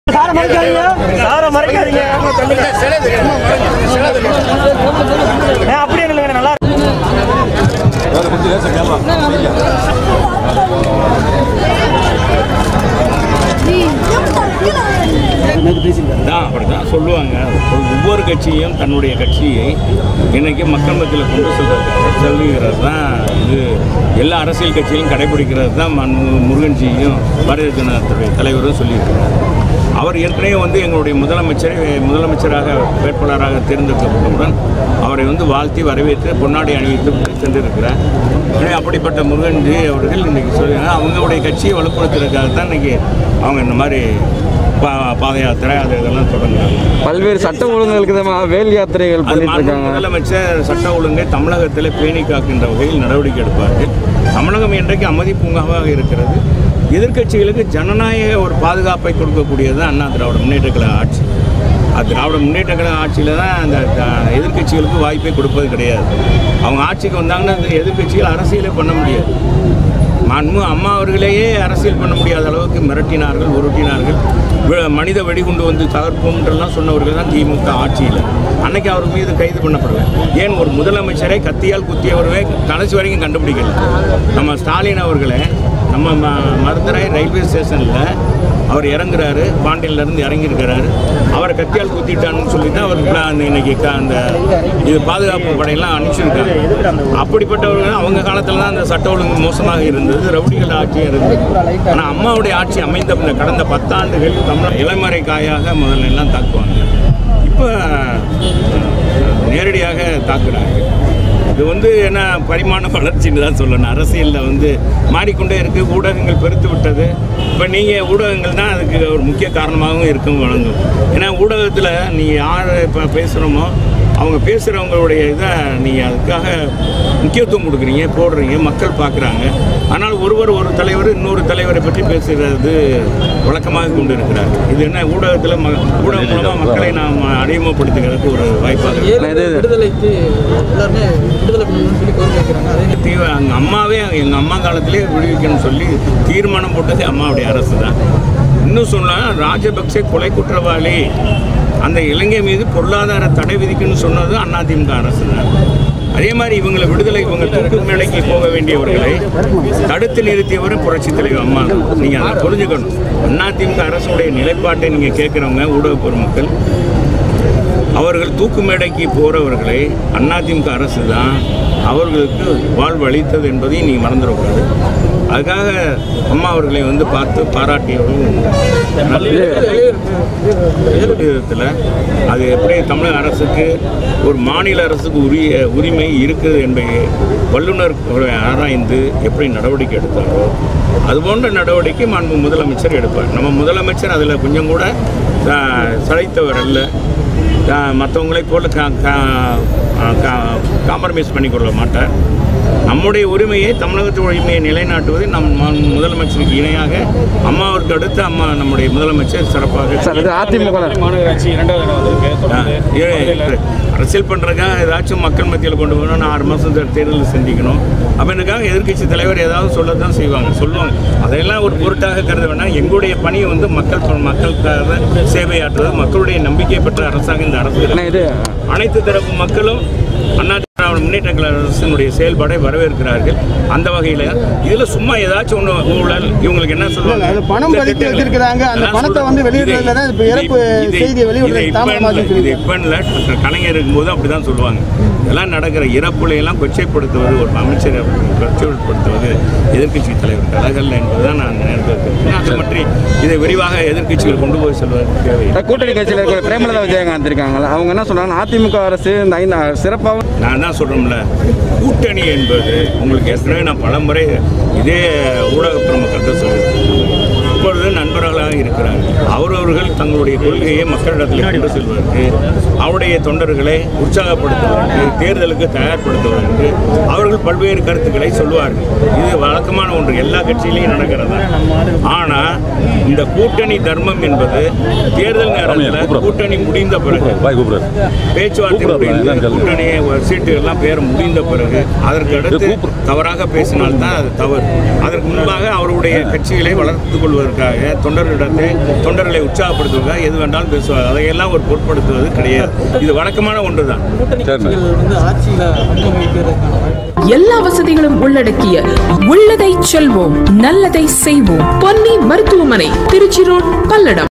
அப்படியே நல்லா அப்படிதான் சொல்லுவாங்க. ஒவ்வொரு கட்சியும் தன்னுடைய கட்சியை இன்னைக்கு மக்கள் மத்தியில் கொண்டு செல்லுகிறது தான் இது. எல்லா அரசியல் கட்சியிலும் கடைபிடிக்கிறது தான் முருகன்ஜியும் பாரதிய ஜனதா தலைவரும் சொல்லியிருக்கிறார். அவர் ஏற்கனவே எங்களுடைய முதலமைச்சராக வேட்பாளராக தேர்ந்தெடுக்கப்பட்டவுடன் அவரை வாழ்த்தி வரவேற்று பொன்னாடை அணிவித்து சென்றிருக்கிறார். எனவே அப்படிப்பட்ட முருகன்ஜி அவர்கள் இன்றைக்கி சொல்லுவாங்க அவங்களுடைய கட்சியை வலுப்படுத்துறதுக்காகத்தான் இன்றைக்கி அவங்க இந்த மாதிரி பாத யாத்திரை இதெல்லாம் தொடங்குறாங்க. பல்வேறு சட்ட ஒழுங்குகளுக்கு வேல் யாத்திரைகள் முதலமைச்சர் சட்ட ஒழுங்கை தமிழகத்தில் பேணி காக்கின்ற வகையில் நடவடிக்கை எடுப்பார்கள். தமிழகம் இன்றைக்கு அமைதி பூங்காவாக இருக்கிறது. எதிர்க்கட்சிகளுக்கு ஜனநாயக ஒரு பாதுகாப்பை கொடுக்கக்கூடியது அண்ணா திராவிட முன்னேற்ற கழக ஆட்சி. திராவிட முன்னேற்ற கழக ஆட்சியில் தான் அந்த எதிர்க்கட்சிகளுக்கு வாய்ப்பை கொடுப்பது கிடையாது. அவங்க ஆட்சிக்கு வந்தாங்கன்னா அந்த எதிர்க்கட்சிகள் அரசியலே பண்ண முடியாது. அம்மா அவர்களையே அரசியல் பண்ண முடியாத அளவுக்கு மிரட்டினார்கள், உருட்டினார்கள். மனித வெடிகுண்டு தகர்ப்போம்ன்றெல்லாம் சொன்னவர்கள் தான் திமுக ஆட்சியில். அன்னைக்கு அவர் மீது கைது பண்ணப்படல. ஏன் ஒரு முதலமைச்சரை கத்தியால் குத்தியவர்களே கடைசி வரைக்கும் கண்டுபிடிக்கல. நம்ம ஸ்டாலின் அவர்களே நம்ம மதுரை ரயில்வே ஸ்டேஷனில் அவர் இறங்குறாரு, பாண்டியிலேருந்து இறங்கியிருக்கிறாரு. அவரை கத்தியால் குத்திட்டான்னு சொல்லி தான் அவருக்கு இன்னைக்கு அந்த இது பாதுகாப்பு படையெல்லாம் அனுப்பிச்சிருக்காங்க. அப்படிப்பட்டவர்கள் அவங்க காலத்தில் தான் அந்த சட்ட ஒழுங்கு மோசமாக இருந்தது, ரவுடிகள் ஆட்சியும் இருந்தது. ஆனால் அம்மாவுடைய ஆட்சி அமைந்த கடந்த 10 ஆண்டுகள் தமிழ் இளமறை காயாக முதல்ல எல்லாம் தாக்குவாங்க. இப்போ நேரடியாக தாக்குறாங்க. இது என்ன பரிமாண வளர்ச்சின்னு தான் சொல்லணும். அரசியலில் மாறிக்கொண்டே இருக்குது. ஊடகங்கள் பெருத்து விட்டது. இப்போ நீங்கள் ஊடகங்கள் தான் அதுக்கு ஒரு முக்கிய காரணமாகவும் இருக்கும் வழங்கும். ஏன்னா ஊடகத்தில் நீங்கள் யார் இப்போ பேசுகிறோமோ அவங்க பேசுகிறவங்களுடைய இதை நீங்கள் அதுக்காக முக்கியத்துவம் கொடுக்குறீங்க, போடுறீங்க, மக்கள் பார்க்குறாங்க. ஆனால் ஒரு தலைவர் இன்னொரு தலைவரை பற்றி பேசுகிறது வழக்கமாக கொண்டு இருக்கிறார். இது என்ன ஊடகத்தில் ஊடகம் மூலமாக மக்களை நாம் அறிமுகப்படுத்துகிறதுக்கு ஒரு வாய்ப்பாக எங்கள் அம்மா காலத்திலே விடுவிக்கணும்னு சொல்லி தீர்மானம் போட்டது அம்மாவுடைய அரசு தான். இன்னும் சொன்னால் ராஜபக்சே கொலை குற்றவாளி அந்த இலங்கை மீது பொருளாதார தடை விதிக்கணும்னு சொன்னது அதிமுக அரசு தான். அதே மாதிரி இவங்களை விடுதலை தூக்கு மேடைக்கு போக வேண்டியவர்களை தடுத்து நிறுத்தியவரும் புரட்சி தலைவர் அம்மா. நீங்கள் அதை புரிஞ்சுக்கணும். அதிமுக அரசுடைய நிலைப்பாட்டை நீங்கள் கேட்குறவங்க ஊடக பொதுமக்கள், அவர்கள் தூக்கு மேடைக்கு போகிறவர்களை அதிமுக அரசு தான் அவர்களுக்கு வாழ்வு அளித்தது என்பதையும் நீங்கள் மறந்துடக்கூடாது. அதுக்காக அம்மா அவர்களை பார்த்து பாராட்டியவர்களும் விதத்தில் அது எப்படி தமிழக அரசுக்கு ஒரு மாநில அரசுக்கு உரிமை இருக்குது என்பதை வல்லுநர் ஆராய்ந்து எப்படி நடவடிக்கை எடுத்தாரோ அதுபோன்ற நடவடிக்கை மாண்பு முதலமைச்சர் எடுப்பார். நம்ம முதலமைச்சர் அதில் கொஞ்சம் கூட சளைத்தவர் அல்ல. மற்றவங்களை போல காம்ப்ரமைஸ் பண்ணிக்கொள்ள மாட்டார். நம்முடைய உரிமையை, தமிழகத்தின் உரிமையை நிலைநாட்டுவது முதலமைச்சருக்கு இணையாக அம்மாவிற்கு அடுத்து நம்முடைய முதலமைச்சர் சிறப்பாக அரசியல் பண்ணுறதுக்காக ஏதாச்சும் மக்கள் மத்தியில் கொண்டு போகணும். 6 மாதம் தேர்தலில் சந்திக்கணும் அப்படின்றதுக்காக எதிர்க்கட்சி தலைவர் ஏதாவது சொல்லத்தான் சொல்லுவாங்க. அதையெல்லாம் ஒரு பொருட்டாக கருத வேண்டாம். எங்களுடைய பணியை மக்களுக்காக சேவையாற்றுவது, மக்களுடைய நம்பிக்கை பெற்ற அரசாக இந்த அரசு. அனைத்து தரப்பு மக்களும் அண்ணா திராவிட முன்னேற்ற கழக அரசினுடைய செயல்பாடை வரவேற்கிறார்கள். அந்த வகையில் இதில் சும்மா ஏதாச்சும் ஒன்று ஊழல் இவங்களுக்கு என்ன சொல்லுவாங்க, பணம் பறித்து வச்சிருக்கிறாங்க, அந்த பணத்தை வெளியிடுறதுல இப்போ இறப்பு செய்தி வெளியிடுறது இது எப்பன்ல கலைஞர் இருக்கும்போது அப்படி தான் சொல்லுவாங்க. இதெல்லாம் நடக்கிற இறப்புலையெல்லாம் கொச்சைப்படுத்துவது, ஒரு அமைச்சரை கொச்சைப்படுத்துவது எதிர்கட்சி தலைவர் கலகல்ல என்பதுதான் நான் நினைக்கிறேன். அது பற்றி இதை விரிவாக எதிர்கட்சிகள் கொண்டு போய் செல்வது தேவை. கூட்டணி கட்சியில் இருக்கிற பிரேமலதா விஜயகாந்த் இருக்காங்களா, அவங்க என்ன சொல்றாங்க, அதிமுக அரசு சிறப்பாக நான் தான் சொல்கிறோம்ல, கூட்டணி என்பது உங்களுக்கு ஏற்கனவே நான் பலமுறை இதே ஊடக பிரமுகர்கிட்ட சொல்லியிருக்கேன். இப்பொழுது நண்பர்களாக இருக்கிறார்கள். அவரவர்கள் தங்களுடைய கொள்கையை மக்களிடத்தில் கொண்டு செல்வதற்கு, அவருடைய தொண்டர்களை உற்சாகப்படுத்துவதற்கு, தேர்தலுக்கு தயார்படுத்துவதற்கு அவர்கள் பல்வேறு கருத்துக்களை சொல்லுவார்கள். இது வழக்கமான ஒன்று, எல்லா கட்சியிலையும் நடக்கிறதா. ஆனால் இந்த கூட்டணி தர்மம் என்பது தேர்தல் நேரத்தில் கூட்டணி முடிந்த பிறகு, பேச்சுவார்த்தை முடிந்து கூட்டணியை சீட்டுகள்லாம் பேர் முடிந்த பிறகு அதற்கு அடுத்து தவறாக பேசினால்தான் அது தவறு. அதற்கு முன்பாக அவருடைய கட்சிகளை வளர்த்துக் கொள்வதற்காக தொண்டர்களை உற்சாகப்படுத்துவதற்காக எது வேண்டாலும் பேசுவார். அதையெல்லாம் ஒரு பொருட்படுத்துவது கிடையாது. இது வழக்கமான ஒன்று தான். எல்லா வசதிகளும் உள்ளடக்கிய உள்ளதை செல்வோம் நல்லதை செய்வோம் பொன்னி மருத்துவமனை, திருச்சி ரோட், பல்லடம்.